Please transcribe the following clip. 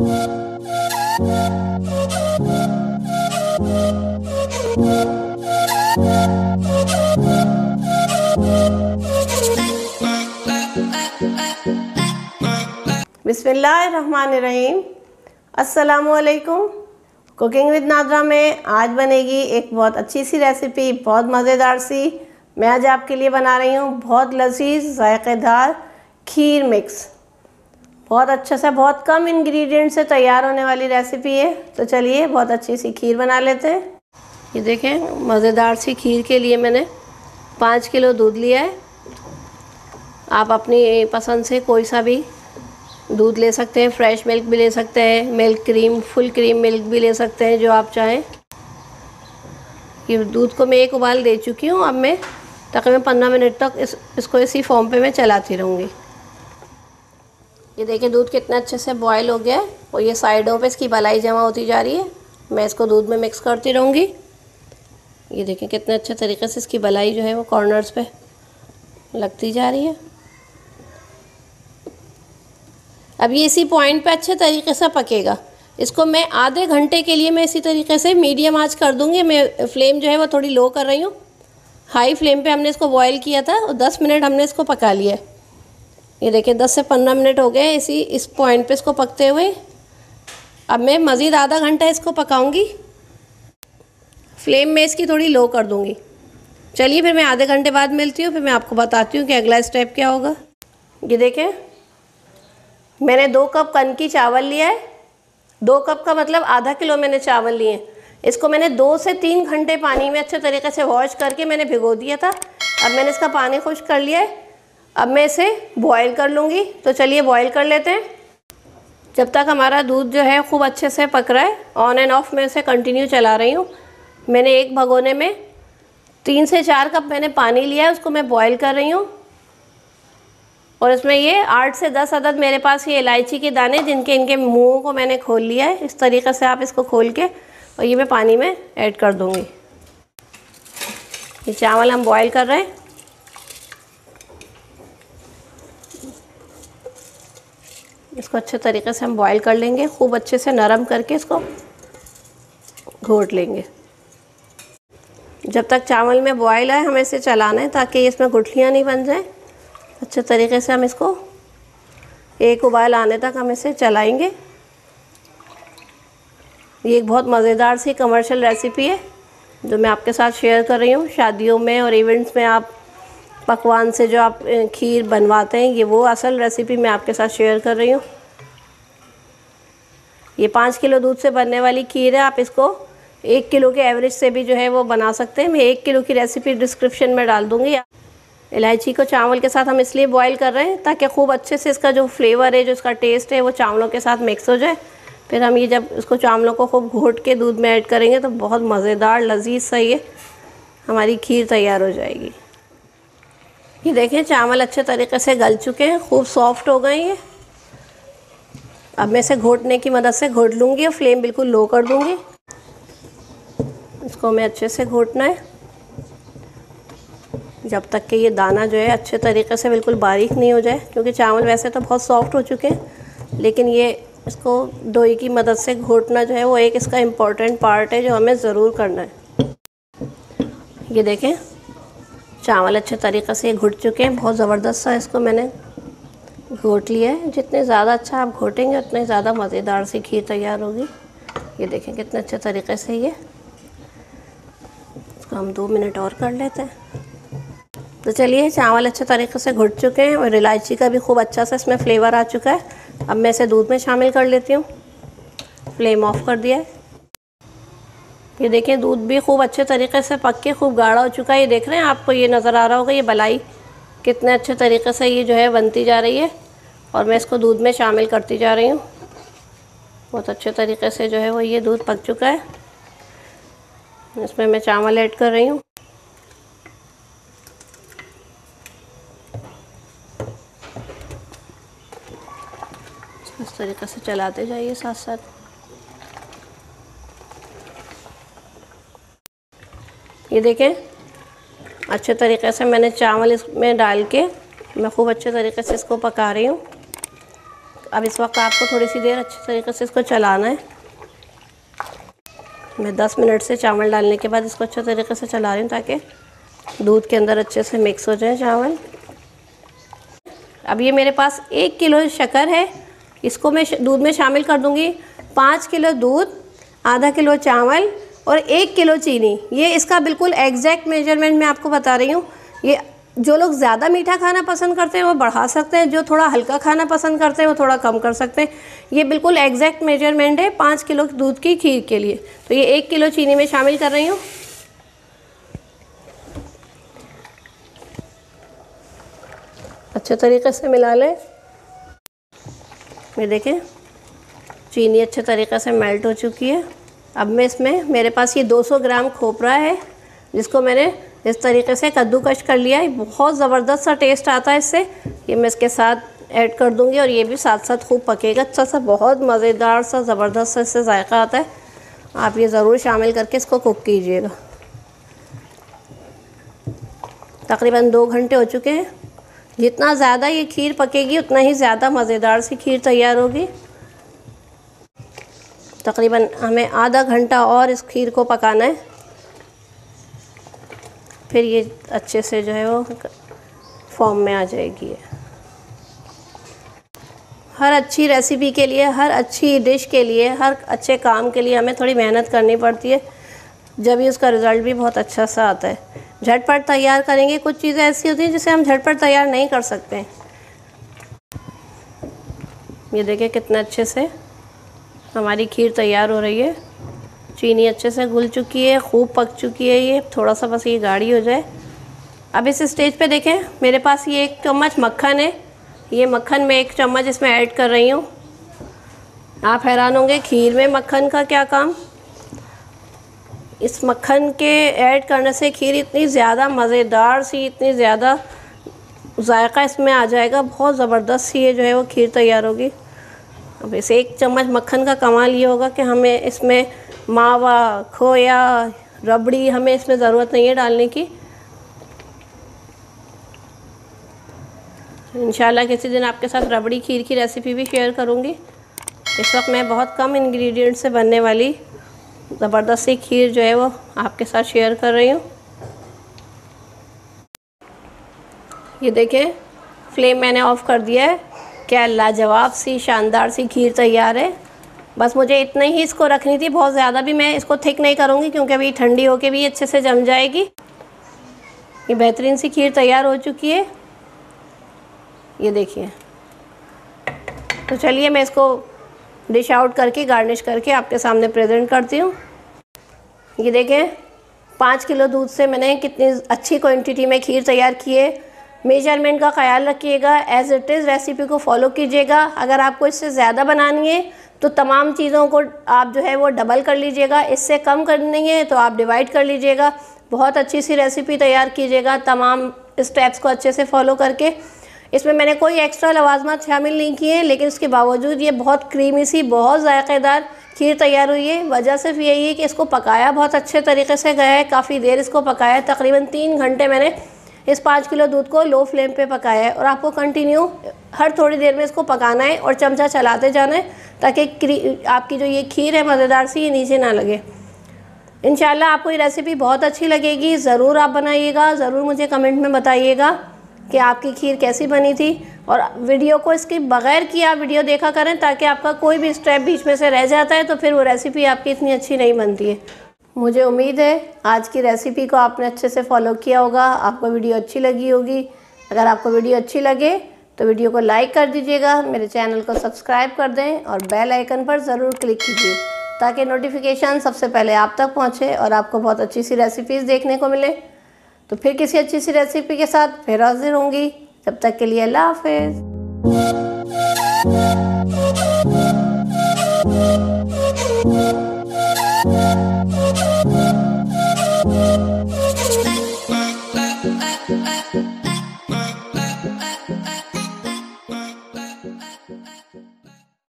बिस्मिल्लाहिर्रहमानिर्रहीम। अस्सलामुअलैकुम। Cooking with NADRA में आज बनेगी एक बहुत अच्छी सी रेसिपी, बहुत मज़ेदार सी। मैं आज आपके लिए बना रही हूँ बहुत लजीज जायकेदार खीर मिक्स। बहुत अच्छा सा, बहुत कम इंग्रेडिएंट से तैयार होने वाली रेसिपी है। तो चलिए बहुत अच्छी सी खीर बना लेते हैं। ये देखें, मज़ेदार सी खीर के लिए मैंने 5 किलो दूध लिया है। आप अपनी पसंद से कोई सा भी दूध ले सकते हैं, फ्रेश मिल्क भी ले सकते हैं, milk cream, full cream milk भी ले सकते हैं, जो आप चाहें। ये दूध को मैं एक उबाल दे चुकी हूँ। अब मैं तकरीबन 15 मिनट तक इसको इसी फॉर्म पे मैं चलाती रहूँगी। ये देखिए दूध कितना अच्छे से बॉयल हो गया है और ये साइडों पे इसकी मलाई जमा होती जा रही है। मैं इसको दूध में मिक्स करती रहूँगी। ये देखें कितने अच्छे तरीके से इसकी मलाई जो है वो कॉर्नर्स पे लगती जा रही है। अब ये इसी पॉइंट पे अच्छे तरीके से पकेगा। इसको मैं आधे घंटे के लिए मैं इसी तरीके से मीडियम आंच कर दूंगी। मैं फ्लेम जो है वो थोड़ी लो कर रही हूँ। हाई फ्लेम पे हमने इसको बॉईल किया था और 10 मिनट हमने इसको पका लिया। ये देखिए 10 से 15 मिनट हो गए इस पॉइंट पे इसको पकते हुए। अब मैं मज़ीद आधा घंटा इसको पकाऊंगी। फ्लेम में इसकी थोड़ी लो कर दूँगी। चलिए फिर मैं आधे घंटे बाद मिलती हूँ, फिर मैं आपको बताती हूँ कि अगला स्टेप क्या होगा। ये देखें, मैंने 2 कप कनकी चावल लिया है। 2 कप का मतलब आधा किलो मैंने चावल लिए हैं। इसको मैंने 2 से 3 घंटे पानी में अच्छे तरीके से वॉश करके मैंने भिगो दिया था। अब मैंने इसका पानी खुश्क कर लिया है। अब मैं इसे बॉईल कर लूँगी। तो चलिए बॉईल कर लेते हैं। जब तक हमारा दूध जो है खूब अच्छे से पक रहा है, ऑन एंड ऑफ मैं इसे कंटिन्यू चला रही हूँ। मैंने एक भगोने में 3 से 4 कप मैंने पानी लिया है, उसको मैं बॉईल कर रही हूँ। और इसमें ये 8 से 10 अदद मेरे पास ये इलायची के दाने, जिनके इनके मुंहों को मैंने खोल लिया है। इस तरीके से आप इसको खोल के और ये मैं पानी में ऐड कर दूंगी। ये चावल हम बॉईल कर रहे हैं। इसको अच्छे तरीके से हम बॉईल कर लेंगे, खूब अच्छे से नरम करके इसको घोट लेंगे। जब तक चावल में बॉईल है हमें इसे चलाना है ताकि इसमें गुठलियाँ नहीं बन जाए। अच्छे तरीके से हम इसको एक उबाल आने तक हम इसे चलाएंगे। ये एक बहुत मज़ेदार सी कमर्शियल रेसिपी है जो मैं आपके साथ शेयर कर रही हूँ। शादियों में और इवेंट्स में आप पकवान से जो आप खीर बनवाते हैं, ये वो असल रेसिपी मैं आपके साथ शेयर कर रही हूँ। ये 5 किलो दूध से बनने वाली खीर है। आप इसको 1 किलो के एवरेज से भी जो है वो बना सकते हैं। मैं 1 किलो की रेसिपी डिस्क्रिप्शन में डाल दूँगी। इलायची को चावल के साथ हम इसलिए बॉईल कर रहे हैं ताकि खूब अच्छे से इसका जो फ्लेवर है, जो इसका टेस्ट है, वो चावलों के साथ मिक्स हो जाए। फिर हम ये जब इसको चावलों को खूब घोट के दूध में ऐड करेंगे तो बहुत मज़ेदार लजीज सा ये हमारी खीर तैयार हो जाएगी। ये देखें चावल अच्छे तरीके से गल चुके हैं, खूब सॉफ्ट हो गए ये। अब मैं इसे घोटने की मदद से घोट लूँगी और फ्लेम बिल्कुल लो कर दूँगी। इसको हमें अच्छे से घोटना है जब तक कि ये दाना जो है अच्छे तरीके से बिल्कुल बारीक नहीं हो जाए, क्योंकि चावल वैसे तो बहुत सॉफ्ट हो चुके हैं, लेकिन ये इसको दोई की मदद से घोटना जो है वो एक इसका इम्पॉर्टेंट पार्ट है जो हमें ज़रूर करना है। ये देखें चावल अच्छे तरीके से घुट चुके हैं, बहुत ज़बरदस्त सा इसको मैंने घोट लिया है। जितने ज़्यादा अच्छा आप घोटेंगे उतने ज़्यादा मज़ेदार सी खीर तैयार होगी। ये देखें कितने अच्छे तरीके से ये, इसको हम 2 मिनट और कर लेते हैं। तो चलिए चावल अच्छे तरीके से घुट चुके हैं और इलायची का भी खूब अच्छा सा इसमें फ्लेवर आ चुका है। अब मैं इसे दूध में शामिल कर लेती हूँ। फ्लेम ऑफ कर दिया है। ये देखें दूध भी खूब अच्छे तरीके से पक के खूब गाढ़ा हो चुका है। ये देख रहे हैं, आपको ये नज़र आ रहा होगा, ये मलाई कितने अच्छे तरीके से ये जो है बनती जा रही है। और मैं इसको दूध में शामिल करती जा रही हूँ। बहुत अच्छे तरीके से जो है वो ये दूध पक चुका है। इसमें मैं चावल ऐड कर रही हूँ। इस तरीके से चलाते जाइए साथ साथ। ये देखें अच्छे तरीके से मैंने चावल इसमें डाल के मैं खूब अच्छे तरीके से इसको पका रही हूँ। अब इस वक्त आपको थोड़ी सी देर अच्छे तरीके से इसको चलाना है। मैं 10 मिनट से चावल डालने के बाद इसको अच्छे तरीके से चला रही हूँ ताकि दूध के अंदर अच्छे से मिक्स हो जाए चावल। अब ये मेरे पास 1 किलो शक्कर है, इसको मैं दूध में शामिल कर दूँगी। 5 किलो दूध, आधा किलो चावल और 1 किलो चीनी। ये इसका बिल्कुल एग्जैक्ट मेजरमेंट मैं आपको बता रही हूँ। ये जो लोग ज़्यादा मीठा खाना पसंद करते हैं वो बढ़ा सकते हैं, जो थोड़ा हल्का खाना पसंद करते हैं वो थोड़ा कम कर सकते हैं। ये बिल्कुल एग्जैक्ट मेजरमेंट है 5 किलो दूध की खीर के लिए। तो ये 1 किलो चीनी में शामिल कर रही हूँ। अच्छे तरीके से मिला लें। ये देखें चीनी अच्छे तरीके से मेल्ट हो चुकी है। अब मैं इसमें, मेरे पास ये 200 ग्राम खोपरा है जिसको मैंने इस तरीके से कद्दूकश कर लिया है। बहुत ज़बरदस्त सा टेस्ट आता है इससे। ये मैं इसके साथ ऐड कर दूंगी और ये भी साथ साथ खूब पकेगा अच्छा सा, बहुत मज़ेदार सा ज़बरदस्त सा इससे जायका आता है। आप ये ज़रूर शामिल करके इसको कुक कीजिएगा। तकरीबन 2 घंटे हो चुके हैं। जितना ज़्यादा ये खीर पकेगी उतना ही ज़्यादा मज़ेदार सी खीर तैयार होगी। तकरीबन हमें आधा घंटा और इस खीर को पकाना है, फिर ये अच्छे से जो है वो फॉर्म में आ जाएगी। हर अच्छी रेसिपी के लिए, हर अच्छी डिश के लिए, हर अच्छे काम के लिए हमें थोड़ी मेहनत करनी पड़ती है, जब ही उसका रिज़ल्ट भी बहुत अच्छा सा आता है। झटपट तैयार करेंगे, कुछ चीज़ें ऐसी होती हैं जिसे हम झटपट तैयार नहीं कर सकते। ये देखिए कितना अच्छे से हमारी खीर तैयार हो रही है। चीनी अच्छे से घुल चुकी है, खूब पक चुकी है। ये थोड़ा सा बस ये गाढ़ी हो जाए। अब इस स्टेज पे देखें मेरे पास ये 1 चम्मच मक्खन है। ये मक्खन मैं 1 चम्मच इसमें ऐड कर रही हूँ। आप हैरान होंगे खीर में मक्खन का क्या काम। इस मक्खन के ऐड करने से खीर इतनी ज़्यादा मज़ेदार सी, इतनी ज़्यादा जायका इसमें आ जाएगा, बहुत ज़बरदस्त सी ये जो है वो खीर तैयार होगी। अब इस 1 चम्मच मक्खन का कमाल ये होगा कि हमें इसमें मावा, खोया, रबड़ी हमें इसमें ज़रूरत नहीं है डालने की। इंशाल्लाह किसी दिन आपके साथ रबड़ी खीर की रेसिपी भी शेयर करूँगी। इस वक्त मैं बहुत कम इंग्रेडिएंट से बनने वाली ज़बरदस्त सी खीर जो है वो आपके साथ शेयर कर रही हूँ। ये देखें फ्लेम मैंने ऑफ़ कर दिया है। क्या लाजवाब सी शानदार सी खीर तैयार है। बस मुझे इतना ही इसको रखनी थी, बहुत ज़्यादा भी मैं इसको थिक नहीं करूँगी क्योंकि अभी ठंडी होके भी अच्छे से जम जाएगी। ये बेहतरीन सी खीर तैयार हो चुकी है, ये देखिए। तो चलिए मैं इसको डिश आउट करके गार्निश करके आपके सामने प्रेजेंट करती हूँ। ये देखें 5 किलो दूध से मैंने कितनी अच्छी क्वांटिटी में खीर तैयार की है। मेजरमेंट का ख्याल रखिएगा, एज़ इट इज़ रेसिपी को फॉलो कीजिएगा। अगर आपको इससे ज़्यादा बनानी है तो तमाम चीज़ों को आप जो है वो डबल कर लीजिएगा। इससे कम करनी है तो आप डिवाइड कर लीजिएगा। बहुत अच्छी सी रेसिपी तैयार कीजिएगा तमाम स्टेप्स को अच्छे से फॉलो करके। इसमें मैंने कोई एक्स्ट्रा लवाजमात शामिल नहीं किए हैं, लेकिन उसके बावजूद ये बहुत क्रीमी सी, बहुत जायकेदार खीर तैयार हुई है। वजह सिर्फ यही है कि इसको पकाया बहुत अच्छे तरीके से गया है। काफ़ी देर इसको पकाया है, तकरीबन 3 घंटे मैंने इस 5 किलो दूध को लो फ्लेम पे पकाया है। और आपको कंटिन्यू हर थोड़ी देर में इसको पकाना है और चमचा चलाते जाना है ताकि आपकी जो ये खीर है मज़ेदार सी, ये नीचे ना लगे। इंशाल्लाह आपको ये रेसिपी बहुत अच्छी लगेगी। ज़रूर आप बनाइएगा, ज़रूर मुझे कमेंट में बताइएगा कि आपकी खीर कैसी बनी थी। और वीडियो को इसके बग़ैर कि आप वीडियो देखा करें ताकि आपका कोई भी स्टेप बीच में से रह जाता है तो फिर वो रेसिपी आपकी इतनी अच्छी नहीं बनती है। मुझे उम्मीद है आज की रेसिपी को आपने अच्छे से फॉलो किया होगा, आपको वीडियो अच्छी लगी होगी। अगर आपको वीडियो अच्छी लगे तो वीडियो को लाइक कर दीजिएगा, मेरे चैनल को सब्सक्राइब कर दें और बेल आइकन पर ज़रूर क्लिक कीजिए ताकि नोटिफिकेशन सबसे पहले आप तक पहुँचे और आपको बहुत अच्छी सी रेसिपीज़ देखने को मिले। तो फिर किसी अच्छी सी रेसिपी के साथ फिर हाजिर होंगी। तब तक के लिए अल्लाह हाफ़िज़।